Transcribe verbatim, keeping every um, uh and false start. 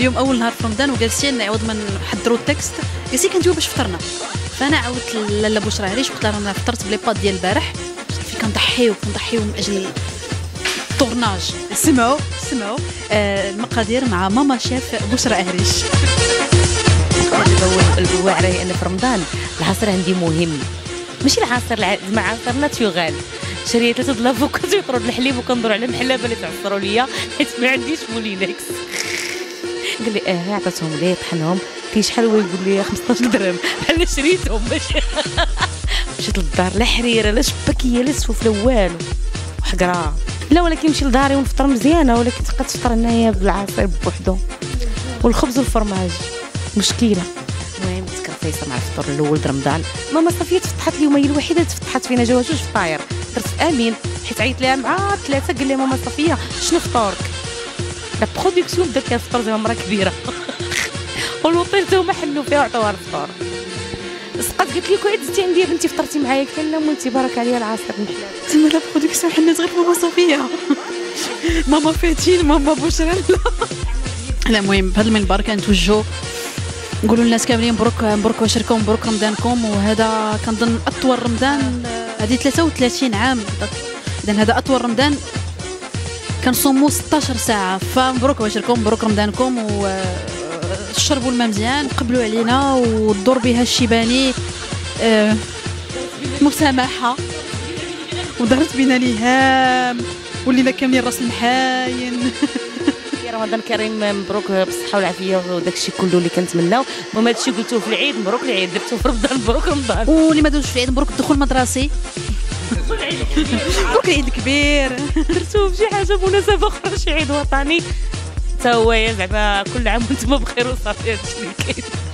اليوم اول نهار في رمضان وجالسين عوض ما نحضروا التكست جالسين كنديروا باش فطرنا. فانا عاودت لاله بشرى عريش قلت لها انا فطرت بلي باد ديال البارح في كنضحيو كنضحيو من اجل الطورناج. سمعوا سمعوا آه المقادير مع ماما شيف بشرى عريش. الواعره انا في رمضان العصير عندي مهم، ماشي العصير مع عصير ناتورال. شريت ثلاثه د لافوكادو يطرد الحليب وكندور على محلابه اللي تعصروا ليا حيت ما عنديش مولينكس. قال لي اه عطاتهم ليه طحنهم في شحال هو يقول لي خمسطاش درهم بحال شريتهم. ماشي مشيت للدار لا حريره لا شباكيه لا سوف لا والو وحقره. لا ولكن نمشي لداري ونفطر مزيانه، ولكن تبقى تفطر هنايا بالعصير بوحدو والخبز والفرماج مشكله. المهم تذكر فايصه مع الفطور الاول د رمضان ماما صافيه تفتحت اليوم، هي الوحيده اللي تفتحت فينا جوج جوج فطاير. درت امين حيت عيط لها مع ثلاثه قال لها ماما صافيه شنو فطورك؟ لا برودكسيون بدات لها الفطور زي ما مرا كبيره. والوطير تا هما حنوا فيها وعطوها الفطور. سقات قالت لي كون دزتي عندي بنتي فطرتي معايا، قلت لها مولتي بارك عليا العصير محلاب. تما لا برودكسيون حنات غير ماما صافيه ماما فاتين ماما بشرى لا. لا المهم بهذا المنبر كنتوجهوا نقولوا للناس كاملين مبروك مبروك وشركم مبروك رمضانكم. وهذا كنظن اطول رمضان، هذه ثلاثة وثلاثين عام، اذا هذا اطول رمضان كنصوموا ستطاش ساعه. فمبروك وشركم مبروك رمضانكم، وشربوا الماء مزيان وقبلوا علينا والدور بها الشيباني آه مسامحه ودارت بنا لهام ولينا كاملين راس المحاين. رمضان كريم مبروك بالصحه والعافيه وداك الشيء كله اللي كنتمناو. المهم هذا الشيء قلتوه في العيد مبروك العيد، درتوه في رمضان مبروك رمضان، واللي ما دوش في العيد مبروك الدخول المدرسي مبروك العيد الكبير. درتوه في شي حاجه بمناسبه اخرى شي عيد وطني تا هو زعما كل عام وانتم بخير وصافي هذا الشيء اللي كاين.